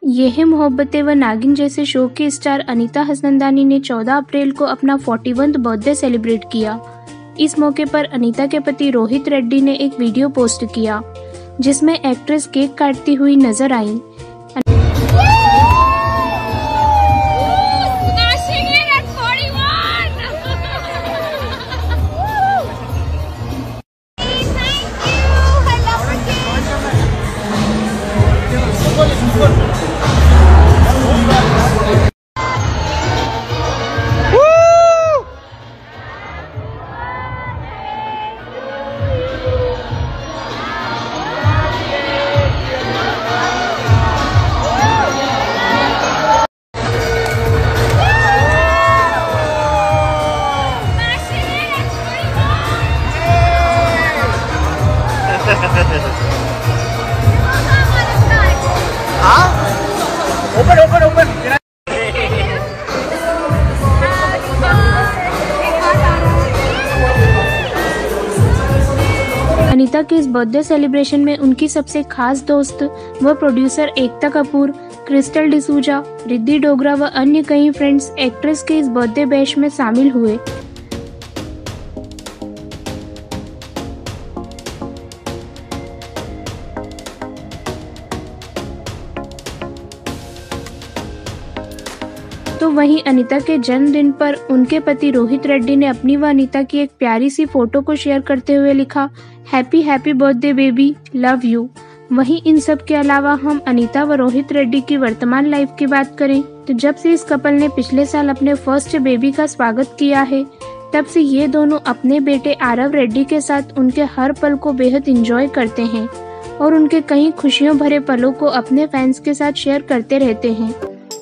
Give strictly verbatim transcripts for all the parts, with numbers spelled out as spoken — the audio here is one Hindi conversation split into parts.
ये है मोहब्बतें व नागिन जैसे शो के स्टार अनीता हसनंदानी ने चौदह अप्रैल को अपना इकतालीसवां बर्थडे सेलिब्रेट किया। इस मौके पर अनीता के पति रोहित रेड्डी ने एक वीडियो पोस्ट किया जिसमें एक्ट्रेस केक काटती हुई नजर आई। Open, open, open. अनीता के इस बर्थडे सेलिब्रेशन में उनकी सबसे खास दोस्त व प्रोड्यूसर एकता कपूर, क्रिस्टल डिसूजा, रिद्धि डोगरा व अन्य कई फ्रेंड्स एक्ट्रेस के इस बर्थडे बैश में शामिल हुए। तो वहीं अनीता के जन्मदिन पर उनके पति रोहित रेड्डी ने अपनी व अनीता की एक प्यारी सी फोटो को शेयर करते हुए लिखा, happy happy birthday baby, love you. वहीं इन सब के अलावा हम अनीता व रोहित रेड्डी की वर्तमान लाइफ की बात करें तो जब से इस कपल ने पिछले साल अपने फर्स्ट बेबी का स्वागत किया है तब से ये दोनों अपने बेटे आरव रेड्डी के साथ उनके हर पल को बेहद एंजॉय करते हैं और उनके कई खुशियों भरे पलों को अपने फैंस के साथ शेयर करते रहते हैं।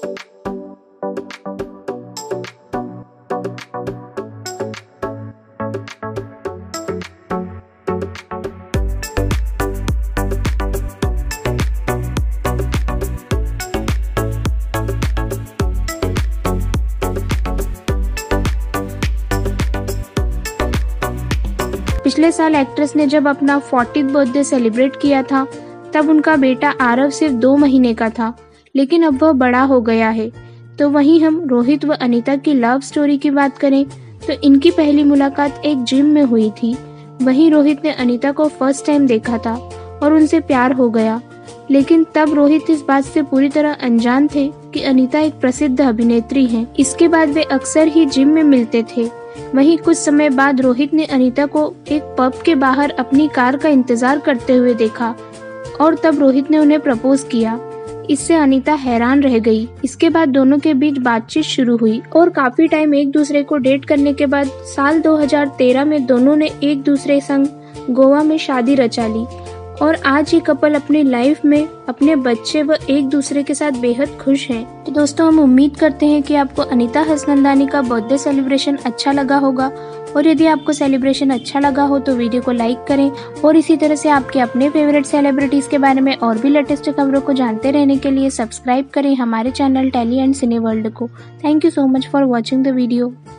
पिछले साल एक्ट्रेस ने जब अपना चालीसवां बर्थडे सेलिब्रेट किया था तब उनका बेटा आरव सिर्फ दो महीने का था, लेकिन अब वह बड़ा हो गया है। तो वहीं हम रोहित व अनीता की लव स्टोरी की बात करें तो इनकी पहली मुलाकात एक जिम में हुई थी। वहीं रोहित ने अनीता को फर्स्ट टाइम देखा था और उनसे प्यार हो गया, लेकिन तब रोहित इस बात से पूरी तरह अनजान थे कि अनीता एक प्रसिद्ध अभिनेत्री हैं। इसके बाद वे अक्सर ही जिम में मिलते थे। वहीं कुछ समय बाद रोहित ने अनीता को एक पब के बाहर अपनी कार का इंतजार करते हुए देखा और तब रोहित ने उन्हें प्रपोज किया। इससे अनीता हैरान रह गई। इसके बाद दोनों के बीच बातचीत शुरू हुई और काफी टाइम एक दूसरे को डेट करने के बाद साल दो हज़ार तेरह में दोनों ने एक दूसरे संग गोवा में शादी रचा ली और आज ये कपल अपनी लाइफ में अपने बच्चे व एक दूसरे के साथ बेहद खुश हैं। तो दोस्तों, हम उम्मीद करते हैं कि आपको अनीता हसनंदानी का बर्थडे सेलिब्रेशन अच्छा लगा होगा और यदि आपको सेलिब्रेशन अच्छा लगा हो तो वीडियो को लाइक करें और इसी तरह से आपके अपने फेवरेट सेलिब्रिटीज के बारे में और भी लेटेस्ट खबरों को जानते रहने के लिए सब्सक्राइब करें हमारे channel tele and cine world को। Thank you so much for watching the video.